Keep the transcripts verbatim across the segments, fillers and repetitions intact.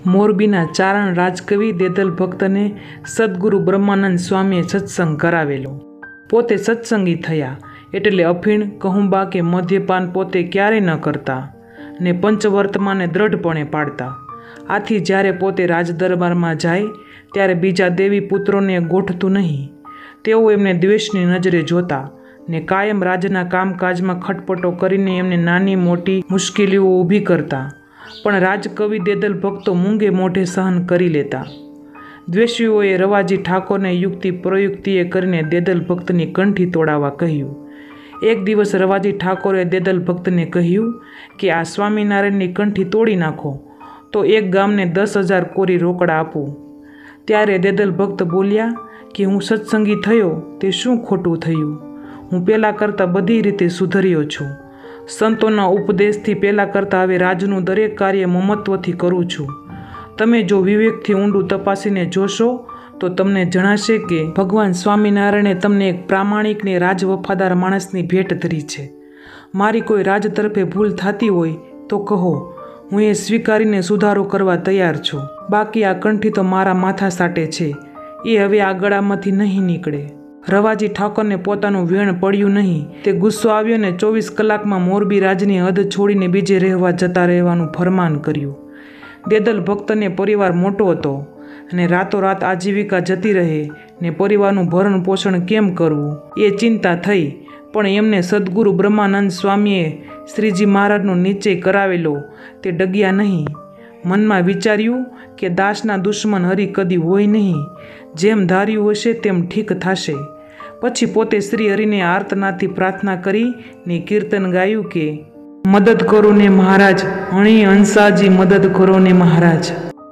મોરબીના ચારણ રાજકવિ દેદલ ભક્તને સદગુરુ બ્રહ્માનંદ સ્વામીએ સત્સંગ કરાવેલો। પોતે સત્સંગી થયા એટલે અફીણ, કહુંબા કે મદ્યપાન પોતે ક્યારેય ન કરતા ને પંચવર્તમાને દ્રઢપણે પાડતા। આથી જ્યારે પોતે રાજદરબારમાં જાય ત્યારે બીજા દેવી પુત્રોને ગોઠતું નહીં। તેઓ એમને દ્વેષની નજરે જોતા ને કાયમ રાજના કામકાજમાં ખટપટો કરીને એમને નાની મોટી મુશ્કેલીઓ ઊભી કરતા, પણ રાજકવિ દેદલ ભક્તો મૂંગે મોઢે સહન કરી લેતા। દ્વેષીઓએ રવાજી ઠાકોરને યુક્તિ પ્રયુક્તિએ કરીને દેદલ ભક્તની કંઠી તોડાવવા કહ્યું। એક દિવસ રવાજી ઠાકોરે દેદલ ભક્તને કહ્યું કે આ સ્વામિનારાયણની કંઠી તોડી નાખો તો એક ગામને દસ હજાર કોરી રોકડા આપું। ત્યારે દેદલ ભક્ત બોલ્યા કે હું સત્સંગી થયો તે શું ખોટું થયું? હું પહેલાં કરતાં બધી રીતે સુધર્યો છું। સંતોના ઉપદેશથી પહેલાં કરતાં હવે રાજનું દરેક કાર્ય મમત્વથી કરું છું। તમે જો વિવેકથી ઊંડું તપાસીને જોશો તો તમને જણાશે કે ભગવાન સ્વામિનારાયણે તમને એક પ્રામાણિક ને રાજ વફાદાર માણસની ભેટ ધરી છે। મારી કોઈ રાજ તરફે ભૂલ થતી હોય તો કહો, હું એ સ્વીકારીને સુધારો કરવા તૈયાર છું। બાકી આ કંઠી તો મારા માથા સાટે છે, એ હવે આ ગળામાંથી નહીં નીકળે। રવાજી ઠાકોરને પોતાનું વેણ પડ્યું નહીં। તે ગુસ્સો આવ્યો ને ચોવીસ કલાકમાં મોરબી રાજની હદ છોડીને બીજે રહેવા જતા રહેવાનું ફરમાન કર્યું। દેદલ ભક્તને પરિવાર મોટો હતો અને રાતોરાત આજીવિકા જતી રહે ને પરિવારનું ભરણ પોષણ કેમ કરવું એ ચિંતા થઈ। પણ એમને સદગુરુ બ્રહ્માનંદ સ્વામીએ શ્રીજી મહારાજનો નિશ્ચય કરાવેલો તે ડગ્યા નહીં। મનમાં વિચાર્યું કે દાસના દુશ્મન હરિ કદી હોય નહીં, જેમ ધાર્યું હશે તેમ ઠીક થશે। પછી પોતે શ્રી હરિને આર્તનાથી પ્રાર્થના કરી ને કીર્તન ગાયું કે મદદ કરો ને મહારાજ, હણી હંસાજી મદદ કરો ને મહારાજ।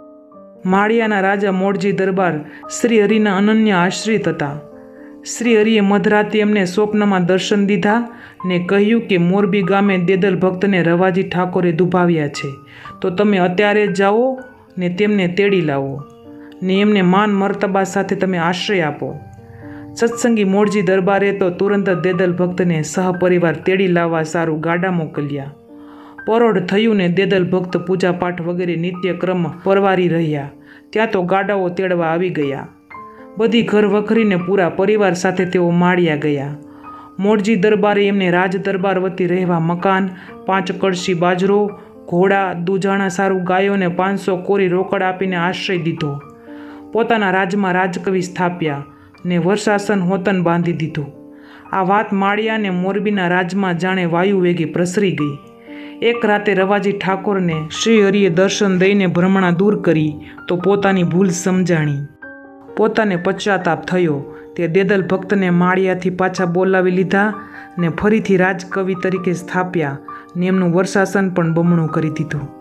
માળિયાના રાજા મોરજી દરબાર શ્રી હરિના અનન્ય આશ્રિત હતા। શ્રી હરિએ મધરાતે એમને સ્વપ્નમાં દર્શન દીધા ને કહ્યું કે મોરબી ગામે દેદલ ભક્તને રવાજી ઠાકોરે દુભાવ્યા છે, તો તમે અત્યારે જ જાઓ ને તેમને તેડી લાવો ને એમને માન મર્તબા સાથે તમે આશ્રય આપો। સત્સંગી મોરજી દરબારે તો તુરંત જ દેદલ ભક્તને સહપરિવાર તેડી લાવવા સારું ગાડા મોકલ્યા। પરોઢ થયું ને દેદલ ભક્ત પૂજાપાઠ વગેરે નિત્યક્રમ પરવારી રહ્યા। ત્યાં તો ગાડાઓ તેડવા આવી ગયા। બધી ઘર વખરીને પૂરા પરિવાર સાથે તેઓ માળિયા ગયા। મોરજી દરબારે એમને રાજ દરબાર વતી રહેવા મકાન, પાંચ કળશી બાજરો, ઘોડા, દૂજાણા સારું ગાયોને પાંચસો કોરી રોકડ આપીને આશ્રય દીધો। પોતાના રાજમાં રાજકવિ સ્થાપ્યા ને વર્ષાસન હોતન બાંધી દીધું। આ વાત માળિયા ને મોરબીના રાજમાં જાણે વાયુ વેગે પ્રસરી ગઈ। એક રાતે રવાજી ઠાકોરને શ્રી હરિએ દર્શન દઈને ભ્રમણા દૂર કરી તો પોતાની ભૂલ સમજાણી। પોતાને પશ્ચાતાપ થયો તે દેદલ ભક્તને માળિયાથી પાછા બોલાવી લીધા ને ફરીથી રાજકવિ તરીકે સ્થાપ્યા ને એમનું વર્ષાસન પણ બમણું કરી દીધું।